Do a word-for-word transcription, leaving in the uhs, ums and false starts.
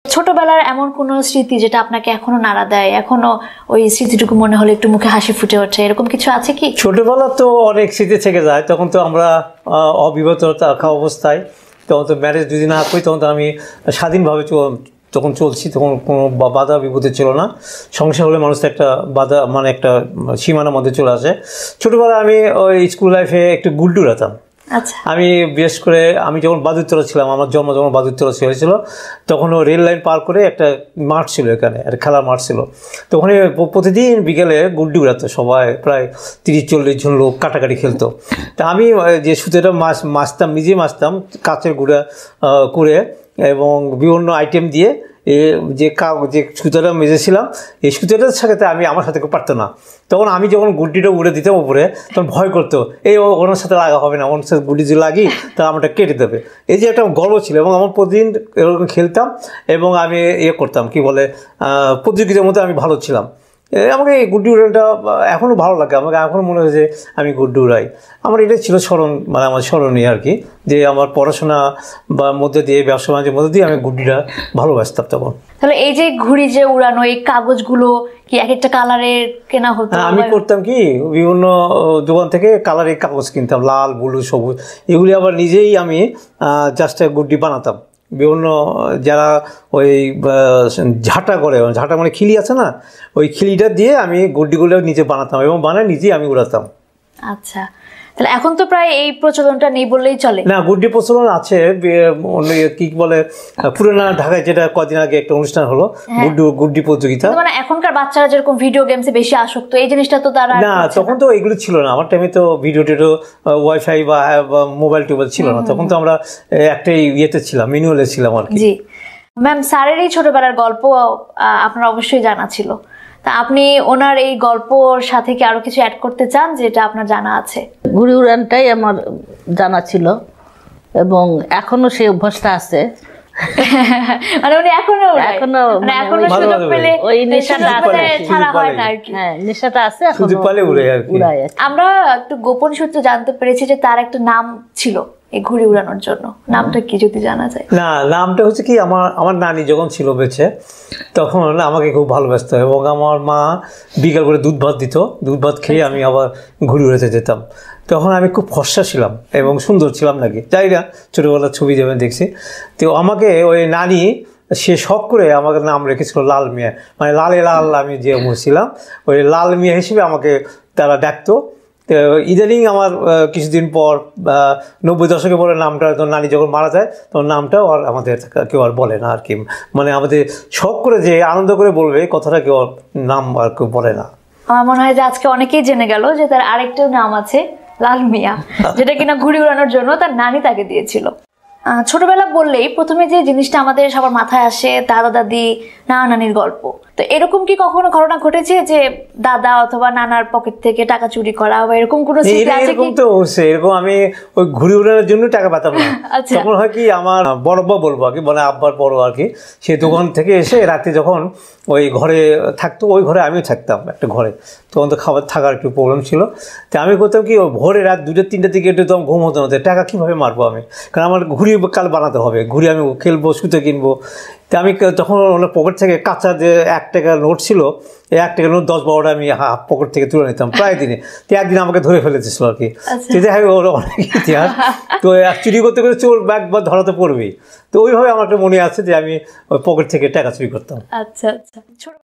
ছোটবেলার এমন কোনো স্মৃতি যেটা আপনাকে এখনো নাড়া দেয়, এখনো ওই স্মৃতিটুকু মনে হলে একটু মুখে হাসি ফুটে ওঠে, এরকম কিছু আছে কি? ছোটবেলা তো অনেক স্মৃতি থেকে যায়। তখন তো আমরা অবিবাহিত থাকা অবস্থায়, তখন তো ম্যারেজ যদি না করি তখন তো আমি স্বাধীনভাবে তখন চলছি, তখন কোনো বাধা বিপদে ছিল না। সংসার হলে মানুষ একটা বাধা মানে একটা সীমানার মধ্যে চলে আসে। ছোটোবেলায় আমি ওই স্কুল লাইফে একটু গুড্ডু রাখতাম। আচ্ছা। আমি বিশেষ করে আমি যখন বাদুরতলা ছিলাম, আমার জন্ম যখন বাদুরতলা হয়েছিল, তখন ও রেল লাইন পার করে একটা মাঠ ছিল, এখানে একটা খেলার মাঠ ছিল। তো ওখানে প্রতিদিন বিকেলে গুড্ডি উড়াতো সবাই, প্রায় তিরিশ চল্লিশ জন লোক কাটাকাটি খেলতো। তা আমি যে সুতোটা মাছ মাছতাম, নিজে মাছতাম কাঁচের গুঁড়া করে এবং বিভিন্ন আইটেম দিয়ে। যে কা যে সুতোটা মেজেছিলাম, এই সুতোটার সাথে আমি আমার সাথে কেউ পারতো না। তখন আমি যখন গুড্ডিটা উড়ে দিতাম উপরে, তখন ভয় করতো এই ওনার সাথে লাগা হবে না, ওনার সাথে গুড্ডি যদি লাগি তা আমারটা কেটে দেবে। এই যে একটা গর্ব ছিল এবং আমার প্রতিদিন এরকম খেলতাম এবং আমি ইয়ে করতাম কি বলে প্রতিযোগিতার মধ্যে আমি ভালো ছিলাম। আমাকে এই গুড্ডি উড়ানটা এখনও ভালো লাগে, আমাকে এখনও মনে হয় যে আমি গুড্ডি উড়াই। আমার এটাই ছিল স্মরণ, মানে আমার স্মরণীয় আর কি, যে আমার পড়াশোনা বা মধ্যে দিয়ে ব্যবসা বাণিজ্যের মধ্যে দিয়ে আমি গুড্ডিটা ভালোবাসতাম তখন। তাহলে এই যে ঘুড়ি যে উড়ানো, এই কাগজগুলো কি এক একটা কালারের কেনা হতো? আমি করতাম কি, বিভিন্ন দোকান থেকে কালারের কাগজ কিনতাম, লাল ব্লু সবুজ, এগুলি আবার নিজেই আমি জাস্ট গুড্ডি বানাতাম। বিভিন্ন যারা ওই ঝাঁটা করে, ঝাঁটা মানে খিলি আছে না, ওই খিলিটা দিয়ে আমি গুড্ডিগুলো নিজে বানাতাম এবং বানায় নিজেই আমি উড়াতাম। আচ্ছা, তাহলে এখন তো প্রায় এই প্রচলনটা নেই বললেই চলে। না, গুড্ডি প্রচলন আছে। কি বলে পুরানা ঢাকায় যেটা কদিন আগে একটা অনুষ্ঠান হলো, গুড্ডি গুড্ডি প্রতিযোগিতা। মানে এখনকার বাচ্চারা যেরকম ভিডিও গেমসে বেশি আসক্ত, এই জিনিসটা তো তারা না, তখন তো এগুলো ছিল না। আমার টাইমে তো ভিডিও টিডিও ওয়াইফাই বা মোবাইল টোবাইল ছিল না, তখন তো আমরা একটাই ইয়েতে ছিলাম, ম্যানুয়ালে ছিলাম আর কি। জি ম্যাম, স্যারের এই ছোটবেলার গল্প আপনার অবশ্যই জানা ছিল, তা আপনি ওনার এই গল্পর সাথে কি আরো কিছু অ্যাড করতে চান যেটা আপনার জানা আছে? ঘুড়ি উড়ানটাই আমার জানা ছিল এবং এখনো সেই অভ্যাসটা আছে। মানে উনি এখনো এখনো মানে এখনো সুযোগ পেলে ওই নেশাটা আছে, ছাড়া হয় না আর কি। হ্যাঁ, নেশাটা আছে, এখনো সুযোগ পেলে উড়ে আর কি। আমরা একটু গোপন সূত্রে জানতে পেরেছি যে তার একটা নাম ছিল এই ঘুড়ি উড়ানোর জন্য, নামটা কি যদি জানা যায়? না, নামটা হচ্ছে কি, আমার আমার নানি যখন ছিল বেঁচে তখন আমাকে খুব ভালোবাসতো এবং আমার মা বিকাল করে দুধ ভাত দিত, দুধ ভাত খেয়ে আমি আবার ঘুড়ি উড়াতে যেতাম। তখন আমি খুব ফর্সা ছিলাম এবং সুন্দর ছিলাম নাকি যাই না, ছোটোবেলার ছবি যেমন দেখছি। তো আমাকে ওই নানি সে শখ করে আমাকে নাম রেখেছিল লাল মিয়া, মানে লালে লাল আমি যে ছিলাম, ওই লাল মিয়া হিসেবে আমাকে তারা ডাকতো। ইদানিং আমার কিছুদিন পর নব্বই দশকে পরে নামটা, নানি যখন মারা যায় তখন নামটাও আর আমাদের কেউ আর বলে না আর কি, মানে আমাদের শখ করে যে আনন্দ করে বলবে কথাটা কেউ নাম আর কেউ বলে না। আমার মনে হয় যে আজকে অনেকেই জেনে গেল যে তার আরেকটা নাম আছে লাল মিয়া, যেটা কিনা ঘুড়ি উড়ানোর জন্য তার নানি তাকে দিয়েছিল। ছোটবেলা বললেই প্রথমে যে জিনিসটা আমাদের সবার মাথায় আসে দাদা দাদি নানা নানির গল্প। তো এরকম কি কখনো ঘটনা ঘটেছে যে দাদা অথবা নানার পকেট থেকে টাকা চুরি করা বা এরকম কোনো স্মৃতি আছে কি? এরকম তো হচ্ছে, এরকম আমি ওই ঘুড়ি উড়ানোর জন্য টাকা পেতাম না। তখন হয় কি, আমার বড় আব্বা বলবো আর কি, মানে আব্বার বড় আর কি, সে দোকান থেকে এসে রাতে যখন ওই ঘরে থাকতো, ওই ঘরে আমিও থাকতাম একটা ঘরে, তখন তো খাবার থাকার একটু প্রবলেম ছিল। তো আমি করতাম কি, ওই ভোরে রাত দুটো তিনটা থেকে একটু তখন ঘুম হতো না, টাকা কীভাবে মারবো আমি, কারণ আমার ঘুড়ি কাল বানাতে হবে, ঘুড়ি আমি খেলবো, সুতো কিনবো। তো আমি তখন ওনার পকেট থেকে কাঁচা যে এক টাকার নোট ছিল, এই এক টাকার নোট দশ বারোটা আমি হাফ পকেট থেকে তুলে নিতাম প্রায় দিনে। তো একদিন আমাকে ধরে ফেলেছিল আর কি, সেটা ওর অনেক ইতিহাস। তো চুরি করতে করতে চোর ব্যাগ বা ধরা তো পড়বেই। তো ওইভাবে আমার একটা মনে আছে যে আমি ওই পকেট থেকে টাকা চুরি করতাম। আচ্ছা আচ্ছা।